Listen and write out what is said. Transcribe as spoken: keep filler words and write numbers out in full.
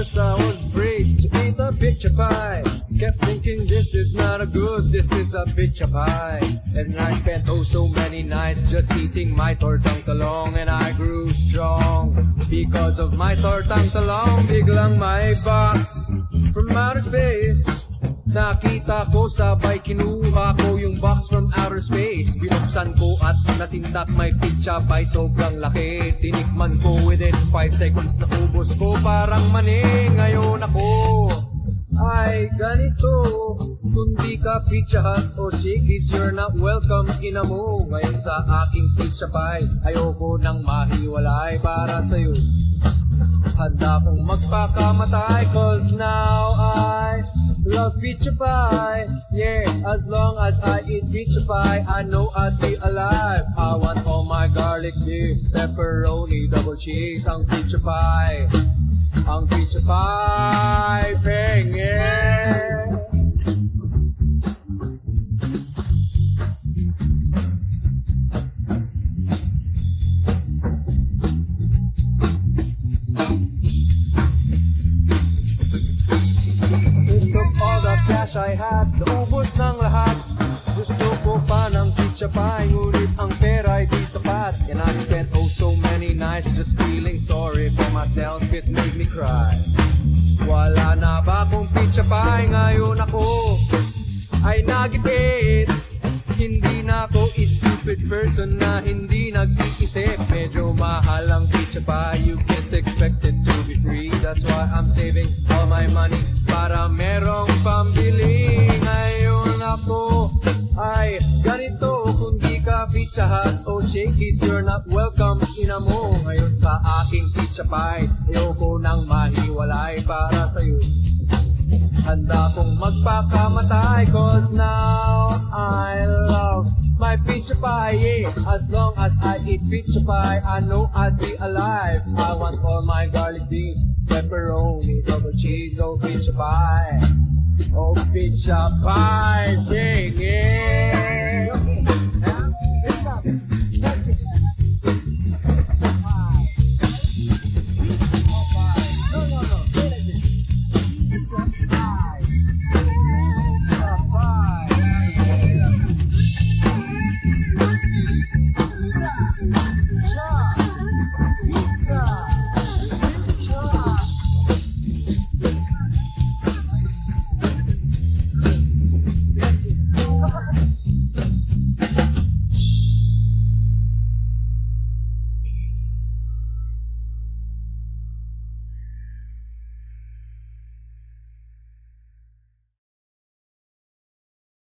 first I was brave to eat a Picha-Pie. Kept thinking this is not a good, this is a Picha-Pie. And I spent oh so many nights just eating my tortang talong. And I grew strong because of my tortang talong. Biglang may box from outer space. Nakita ko sabay kinuha ko yung box from outer space. Binuksan ko at nasindak may Picha-Pie sobrang laki. Tinikman ko within five seconds na ubos ko parang mani. Ngayon ako ay ganito. Kung di ka Pizza Hut o Shakey's, you're not welcome ina mo. Ngayon sa aking Picha-Pie, ayoko nang mahiwalay para sa'yo. Handa kong magpakamatay, cause now I love Picha-Pie. Yeah, as long as I eat Picha-Pie, I know I'd be alive. I want all my garlic beef, pepperoni, double cheese. Ang Picha-Pie, ang Picha-Pie, peng, yeah. Cash I had, naubos ng lahat. Gusto ko pa ng Picha-Pie, ngunit ang pera ay di sapat. And I spent oh so many nights just feeling sorry for myself, it made me cry. Wala na ba akong Picha-Pie? Ngayon ako ay nagipit. Hindi na ako stupid person na hindi nag-iisip. Medyo mahal ang Picha-Pie, you can't expect it to be free. That's why I'm saving all my money para merong pambili. Ngayon ako ay ganito. Kung di ka Pizza Hut o Shakey's, you're not welcome ina mo. Ngayon sa aking Picha-Pie, ayoko nang mahiwalay para sa'yo. Handa kong magpakamatay, cause now I love my Picha-Pie, yeah. As long as I eat Picha-Pie, I know I'd be alive. I want all my garlic beef, pepperoni, double cheese. Oh Picha-Pie, oh Picha-Pie, yeah, yeah.